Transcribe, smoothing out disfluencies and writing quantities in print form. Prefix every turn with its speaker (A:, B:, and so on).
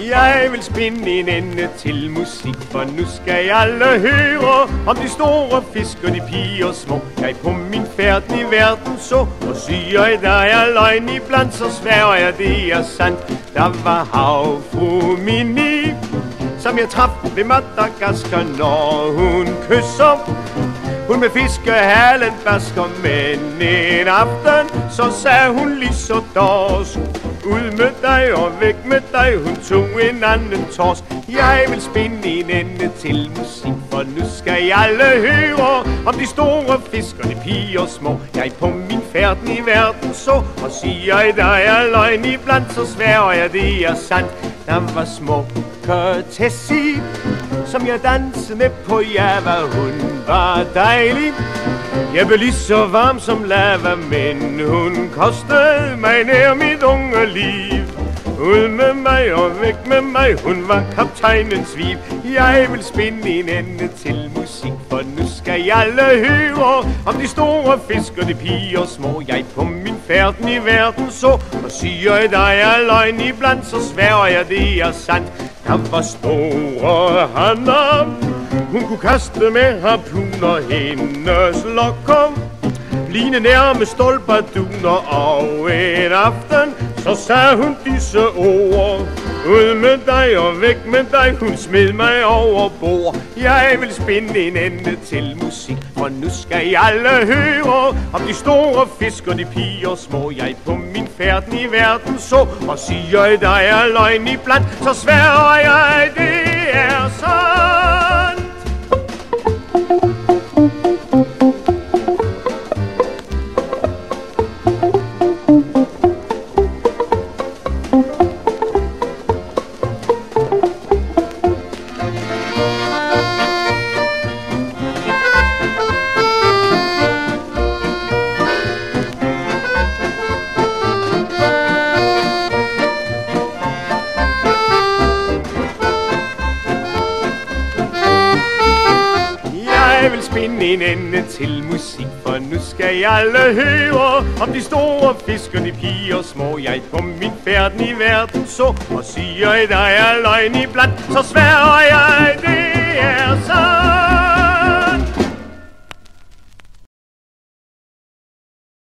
A: Jeg vil spinde en ende til musik, for nu skal jeg alle høre om de store fisk og de piger små. Jeg på min færd i verden så, og siger jeg, der er løgn iblandt, så sværger jeg, det er sandt. Der var havfru Mini, som jeg traf ved Madagaskar, når hun kysser. Hun med fiskehalen basker, men en aften, så sagde hun lige så dårs. Ud med dig og væk med dig, hun tog en anden tors. Jeg vil spinde en ende til musik, for nu skal jeg alle høre om de store fisk og de piger små. Jeg på min færden i verden så, og siger jeg, der er løgn iblandt, så sværger jeg, det er sandt. Der var smukke Tessie, som jeg dansede med på Java, hun var dejlig. Jeg blev lige så varm som lava, men hun kostede mig nær mit unge liv. Ud med mig og væk med mig, hun var kaptajnens viv. Jeg vil spinde en ende til musik, for nu skal jeg alle høre om de store fisk og de piger små. Jeg på min færden i verden så, og siger jeg, der er løgn iblandt, så sværger jeg, det er sandt. Der var store Hanna, hun kunne kaste med harpuner, hendes lokker ligne nærmest stolperduner, og en aften, så sagde hun disse ord. Ud med dig og væk med dig, hun smed mig over bord. Jeg vil spinde en ende til musik, for nu skal jeg alle høre om de store fisk og de piger små. Jeg på min færden i verden så, og siger jeg, der er løgn iblandt, så sværger jeg, det er sandt. Jeg vil spinde en ende til musik, for nu skal jeg alle høre om de store fisk og de piger små. Jeg på min færden i verden så, og siger jeg, der er løgn iblandt, så sværger jeg, det er sandt.